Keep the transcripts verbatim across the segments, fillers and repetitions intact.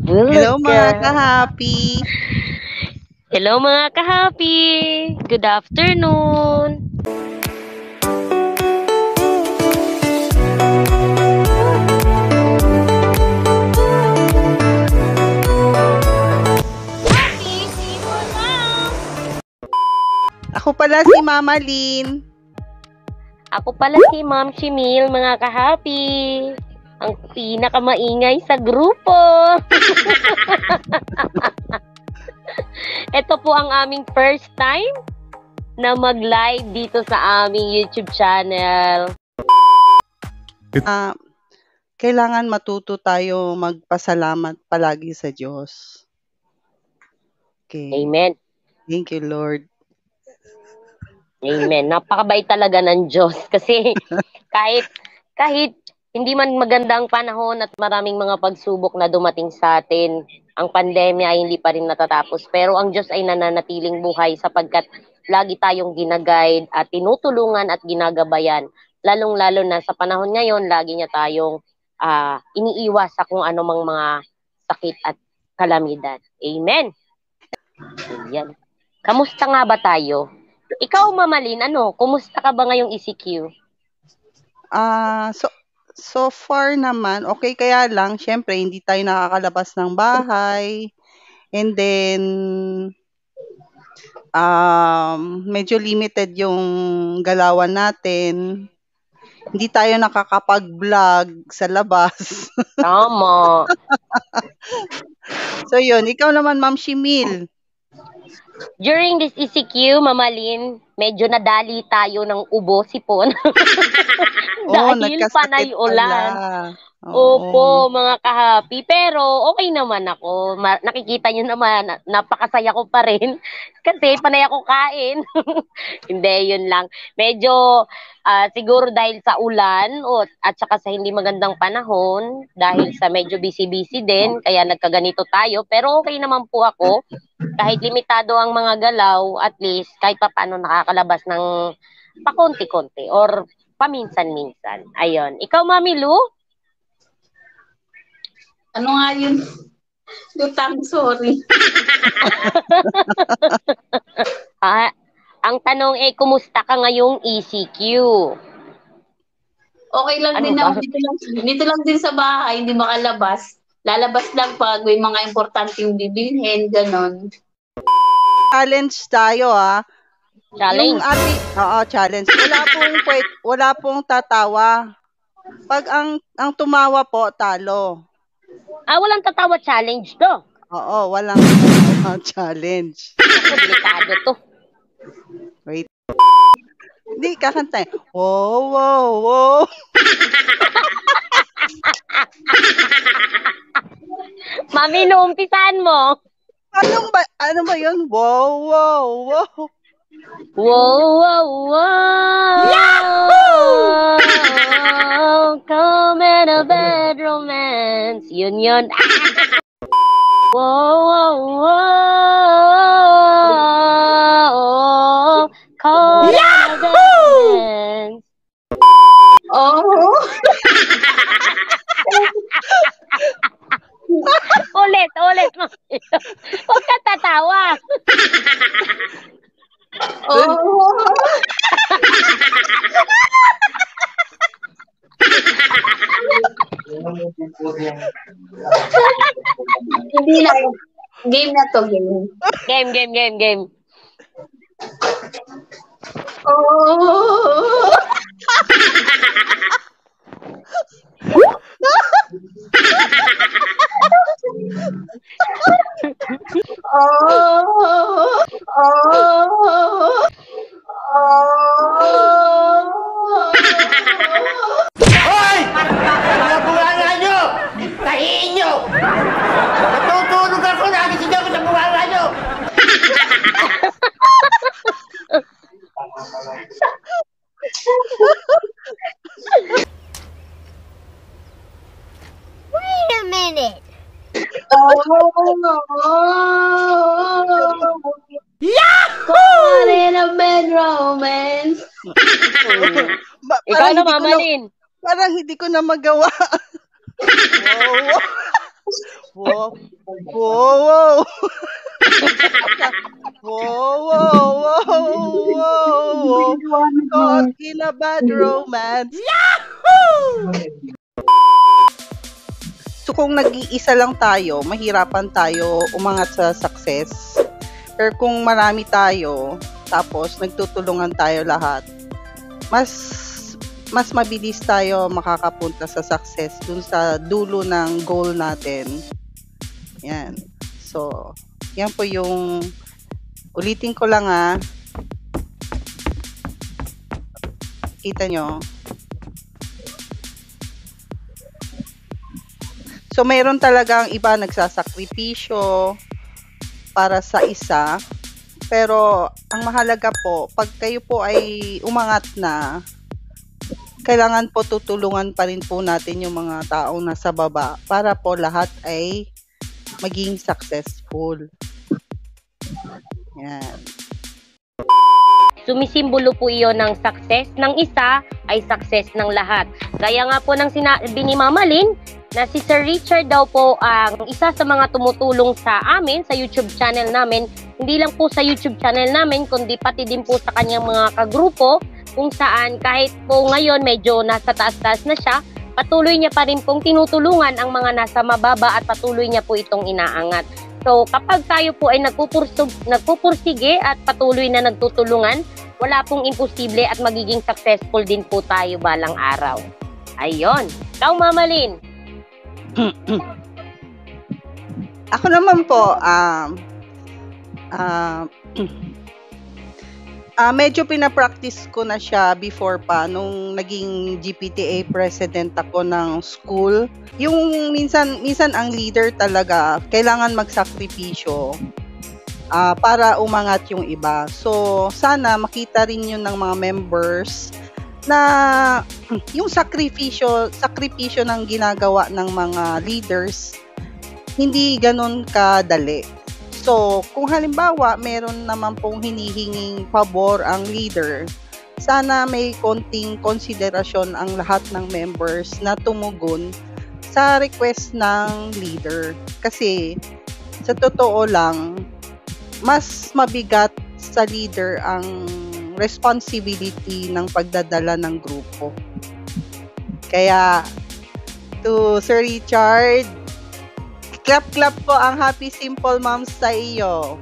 Hello Bulog mga ka. ka-happy! Hello mga ka-happy! Good afternoon! Happy Simon Mom! Ako pala si Mama Lynn. Ako pala si Ma'am Chimil, mga ka-happy. Ang pinakamaingay sa grupo. Ito po ang aming first time na mag-live dito sa aming YouTube channel. Uh, kailangan matuto tayo magpasalamat palagi sa Diyos. Okay. Amen. Thank you, Lord. Amen. Napakabait talaga ng Diyos kasi kahit kahit hindi man maganda ang panahon at maraming mga pagsubok na dumating sa atin, ang pandemya ay hindi pa rin natatapos. Pero ang Diyos ay nananatiling buhay sapagkat lagi tayong ginaguide at tinutulungan at ginagabayan. Lalong-lalo na sa panahon ngayon, lagi niya tayong uh, iniiwas sa kung anumang mga sakit at kalamidad. Amen. Ayan. Kamusta nga ba tayo? Ikaw, Mama Lynn, ano, kumusta ka ba ngayong E C Q? Ah, uh, so so far naman, okay, kaya lang syempre hindi tayo nakakalabas ng bahay. And then um medyo limited yung galawan natin. Hindi tayo nakakapag-vlog sa labas. Tama. So yun, ikaw naman Ma'am Chimil. During this E C Q, Mama Lynn, medyo nadali tayo ng ubo, sipon. Dahil oh, panay ulan. Oo. Opo, mga ka-happy. Pero okay naman ako. Ma- nakikita nyo naman, napakasaya ko pa rin. Kasi panay ako kain. Hindi, yun lang. Medyo uh, siguro dahil sa ulan o, at saka sa hindi magandang panahon, dahil sa medyo busy-busy din, kaya nagkaganito tayo. Pero okay naman po ako. Kahit limitado ang mga galaw, at least kahit pa paano nakakalabas ng pakonti-konti or paminsan-minsan. Ayun. Ikaw, Mami Lu? Ano nga yun? Lutang, sorry. ah, ang tanong eh, kumusta ka ngayong E C Q? Okay lang ano din naman. Dito lang, dito lang din sa bahay, hindi makalabas. Lalabas lang pag may mga importanteng bibilhin, ganon. Challenge tayo ah. Challenge? Yung ati, oo, challenge. Wala pong, wala pong tatawa. Pag ang, ang tumawa po, talo. Ah, walang tatawa challenge to? Oo, walang tatawa challenge. Ako, delikado to. Wait. Hindi, kakanta eh. Wow, wow, wow. Mami, nuumpisan mo. Anong ba, ano ba yun? Wow, wow, wow. Wow, wow, wow. Yahoo! Come in a bed romance. Yun yun. Wow, wow, wow. Come in a bed romance. Oh. ulit, ulit. Huwag ka tatawa. Oh. Hindi lang. Game na to, game. Game, game, game, game. Oh. Oh, oh, oh. Hoy! Mga bunganga nyo! Tahiin nyo! Natutulog ako, nagising ako sa bunganga nyo! Wait a minute. Caught in a bed romance. Ba- Ikaw parang na, hindi ko Mama Lynn. Parang hindi ko na magawa. Wow. Wow. Wow, wow. Wow, wow, wow, wow. Caught in a bad romance. So kung nag-iisa lang tayo, mahirapan tayo umangat sa success. Pero kung marami tayo, tapos nagtutulungan tayo lahat, mas mas mabilis tayo makakapunta sa success dun sa dulo ng goal natin. Yan. So, yan po yung ulitin ko lang ah. Kita nyo. So, mayroon talagang iba nagsasakripisyo para sa isa. Pero, ang mahalaga po, pag kayo po ay umangat na, kailangan po tutulungan pa rin po natin yung mga taong nasa baba para po lahat ay maging successful. Yan. Sumisimbolo po iyon ng success ng isa ay success ng lahat. Gaya nga po ng sinabi ni Mama Lynn, na si Sir Richard daw po ang isa sa mga tumutulong sa amin sa YouTube channel namin. Hindi lang po sa YouTube channel namin, kundi pati din po sa kanyang mga kagrupo, kung saan kahit po ngayon medyo nasa taas-taas na siya, patuloy niya pa rin pong tinutulungan ang mga nasa mababa at patuloy niya po itong inaangat. So kapag tayo po ay nagpupursug, nagpupursige at patuloy na nagtutulungan, wala pong imposible at magiging successful din po tayo balang araw. Ayun. Ikaw, Mama Lynn. Ako naman po, um, uh, uh, medyo pinapractice ko na siya before pa, nung naging G P T A president ako ng school. Yung minsan, minsan ang leader talaga, kailangan magsakripisyo uh, para umangat yung iba. So, sana makita rin yun ng mga members na yung sakripisyo, sakripisyo ng ginagawa ng mga leaders, hindi ganun kadali. So, kung halimbawa, meron naman pong hinihinging pabor ang leader, sana may konting konsiderasyon ang lahat ng members na tumugon sa request ng leader. Kasi, sa totoo lang, mas mabigat sa leader ang responsibility ng pagdadala ng grupo. Kaya, to Sir Richard, clap-clap po ang Happy Simple Moms sa iyo.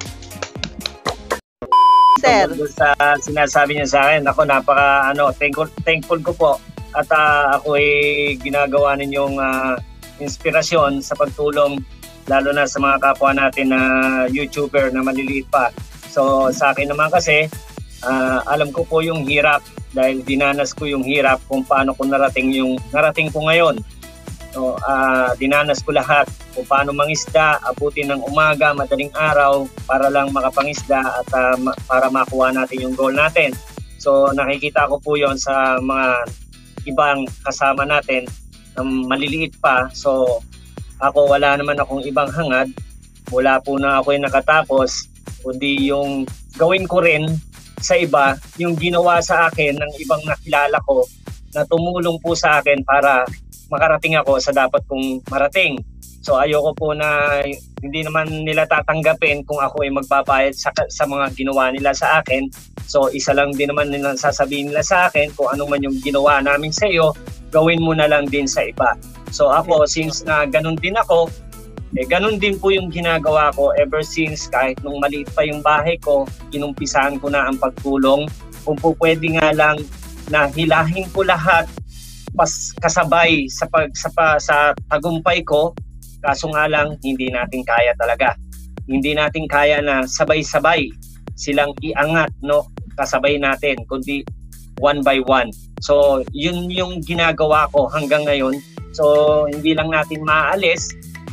Sir. Tungkol sa sinasabi niya sa akin, ako napaka ano, thankful, thankful ko po at uh, ako ay ginagawa ninyong uh, inspirasyon sa pagtulong lalo na sa mga kapwa natin na YouTuber na maliliit pa. So sa akin naman kasi, uh, alam ko po yung hirap dahil dinanas ko yung hirap kung paano ko narating yung narating ko ngayon. So, uh, dinanas ko lahat kung paano mangisda, abutin ng umaga, madaling araw para lang makapangisda at uh, ma- para makuha natin yung goal natin. So nakikita ko po yon sa mga ibang kasama natin na maliliit pa. So ako wala naman akong ibang hangad. Wala po na ako yung nakatapos, kundi yung gawin ko rin sa iba, yung ginawa sa akin ng ibang nakilala ko na tumulong po sa akin para makarating ako sa dapat kong marating. So ayoko po na hindi naman nila tatanggapin kung ako ay magbabayad sa, sa mga ginawa nila sa akin. So isa lang din naman nila sasabihin nila sa akin, kung ano man yung ginawa namin sa iyo, gawin mo na lang din sa iba. So ako, since na ganun din ako, eh ganun din po yung ginagawa ko ever since, kahit nung maliit pa yung bahay ko, inumpisahan ko na ang pagtulong. Kung po pwede nga lang na hilahin ko lahat pas kasabay sa pag sa, pa, sa tagumpay ko, kaso nga lang hindi natin kaya talaga. Hindi natin kaya na sabay-sabay silang iangat, no, kasabay natin, kundi one by one. So yun yung ginagawa ko hanggang ngayon. So hindi lang natin maaalis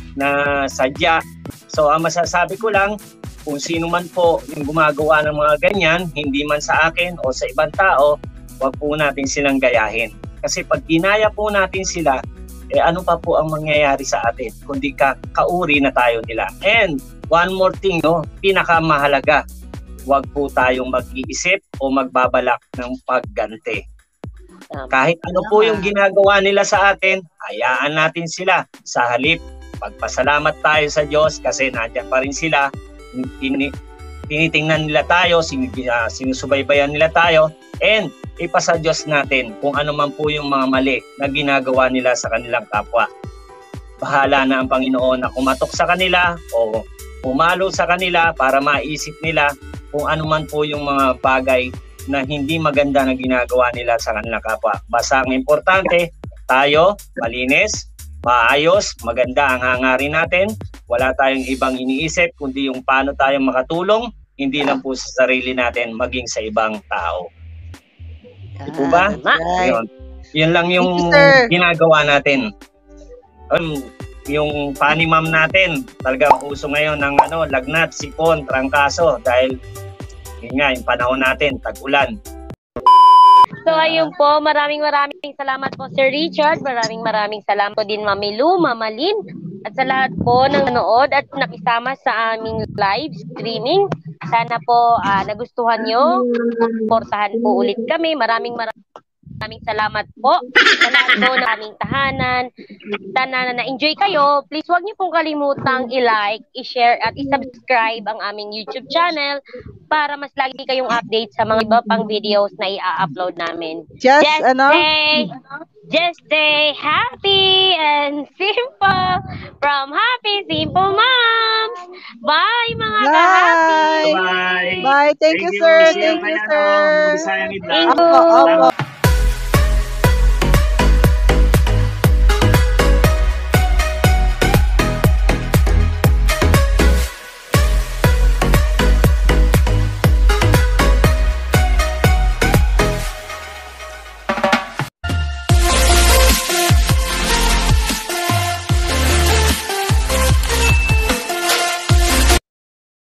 na sadya. So ang masasabi ko lang, kung sino man po yung gumagawa ng mga ganyan, hindi man sa akin o sa ibang tao, wag po natin silang gayahin. Kasi pag ginaya po natin sila, eh ano pa po ang mangyayari sa atin kundi ka kauri na tayo nila. And one more thing, no, pinakamahalaga, wag po tayong mag-iisip o magbabalak ng pagganti. Kahit ano po yung ginagawa nila sa atin, hayaan natin sila. Sa halip Pagpasalamat tayo sa Diyos kasi nandiyan pa rin sila. Tin tinitingnan nila tayo, sin uh, sinusubaybayan nila tayo, and ipasa Diyos natin kung ano man po yung mga mali na ginagawa nila sa kanilang kapwa. Bahala na ang Panginoon na kumatok sa kanila o pumalo sa kanila para maisip nila kung ano man po yung mga bagay na hindi maganda na ginagawa nila sa kanilang kapwa. Basta ang importante, tayo, malinis, maayos, maganda ang hangarin natin. Wala tayong ibang iniisip kundi yung paano tayo makatulong, hindi lang po sa sarili natin, maging sa ibang tao. Di po ba? Right. Yun. Yun lang yung you, ginagawa natin. Um, yung panimam natin, talagang uso ngayon ng ano, lagnat, sipon, trangkaso dahil yun nga, yung panahon natin, tag-ulan. So ayun po, maraming maraming salamat po Sir Richard, maraming maraming salamat po din Mami Lu, Mama Lynn, at sa lahat po ng nanood at nakisama sa aming live streaming. Sana po uh, nagustuhan nyo, portahan po ulit kami. Maraming maraming Maraming salamat po sa lahat po ng aming tahanan. Sana na na-enjoy kayo. Please huwag niyo pong kalimutang i-like, i-share at i-subscribe ang aming YouTube channel para mas lagi kayong update sa mga iba pang videos na i-upload namin. Just, just ano? stay, just stay happy and simple from Happy Simple Moms. Bye mga ka-happy. Bye. Bye. Thank, you, sir. Thank you, sir. Thank you. Opo, opo.